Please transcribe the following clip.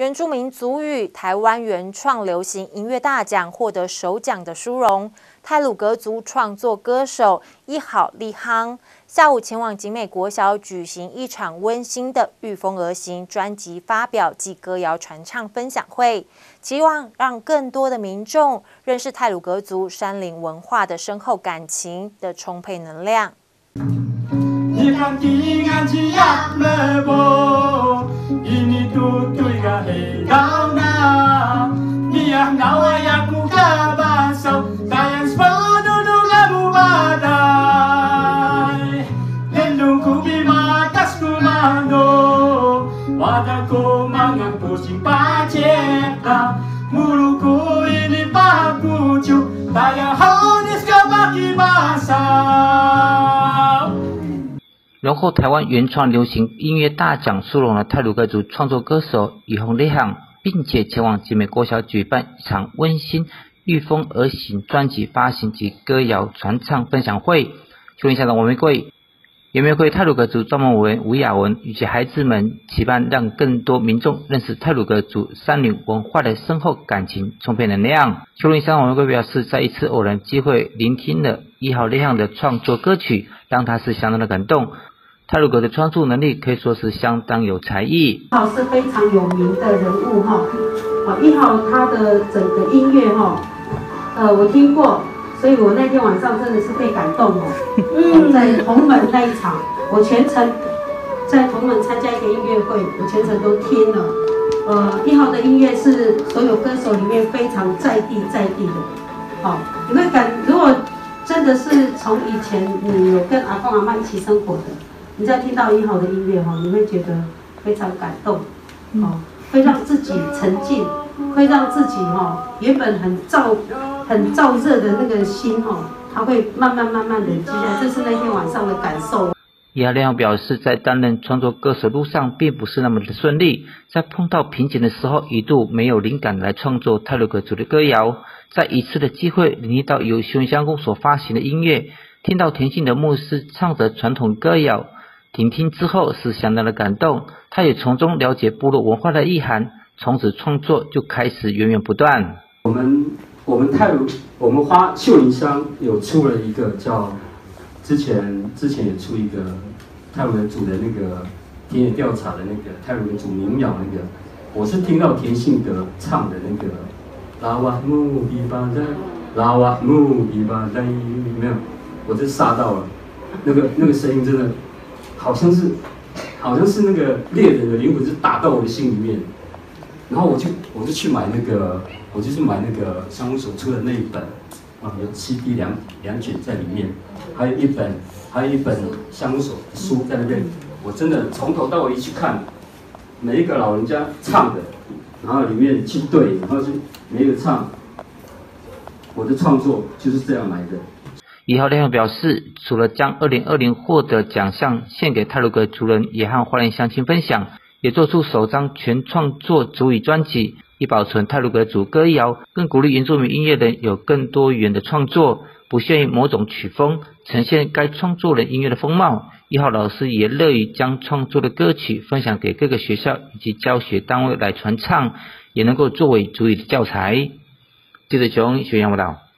原住民族语台湾原创流行音乐大奖获得首奖的殊荣。太鲁阁族创作歌手一好利夯下午前往景美国小举行一场温馨的御风而行专辑发表及歌谣传唱分享会，期望让更多的民众认识太鲁阁族山林文化的深厚感情的充沛能量。 Padaku mangang pusing paceta Muluku ini pakucu Tayang haudis ka makibasa 荣获台湾原创流行音乐大奖殊荣的太鲁阁族创作歌手一好利夯，并且前往景美国小举办一场温馨御风而行专辑发行及歌谣传唱分享会。祝愿校长王玫瑰原民会太鲁阁族专门委员吴雅文以及孩子们期盼让更多民众认识太鲁阁族山林文化的深厚感情充沛能量。邱伦山王玫瑰表示，在一次偶然机会聆听了一好利夯的创作歌曲，让他是相当的感动。太鲁阁的创作能力可以说是相当有才艺。 一好是非常有名的人物哈，一好他的整个音乐哈，我听过。所以我那天晚上真的是被感动哦，在同门那一场，我全程在同门参加一个音乐会，我全程都听了。一好的音乐是所有歌手里面非常在地的，好，你会如果真的是从以前你有跟阿公阿嬷一起生活的，你再听到一好的音乐哈，你会觉得非常感动，会让自己沉浸，会让自己原本很燥热的那个心它会慢慢的积下来，这是那天晚上的感受。 一好利夯表示，在担任创作歌手路上并不是那么的顺利，在碰到瓶颈的时候，一度没有灵感来创作太鲁阁族的歌谣。在一次的机会聆听到由熊乡公所发行的音乐，听到田姓的牧师唱着传统歌谣，听之后是相当的感动，他也从中了解部落文化的意涵，从此创作就开始源源不断。 我们秀林乡有出了一个叫之前也出一个太鲁阁族的那个田野调查的那个太鲁阁族民谣那个，我是听到田信德唱的那个拉瓦木比巴在拉瓦木比巴在没有，我就杀到了，那个声音真的好像是那个猎人的灵魂是打到我的心里面，然后我就去买那个。我就是买那个乡务所出的那一本，有CD 两卷在里面，还有一本乡务所的书在那边。我真的从头到尾去看，每一个老人家唱的，然后里面去对，然后就每一个唱。我的创作就是这样来的。 一好利夯表示，除了将2020获得奖项献给太鲁阁族人，也和花莲乡亲分享，也做出首张全创作族语专辑。以保存太鲁阁族歌谣，更鼓励原住民音乐人有更多元的创作，不限于某种曲风，呈现该创作人音乐的风貌。一好老师也乐于将创作的歌曲分享给各个学校以及教学单位来传唱，也能够作为族语的教材。记者熊学阳报道。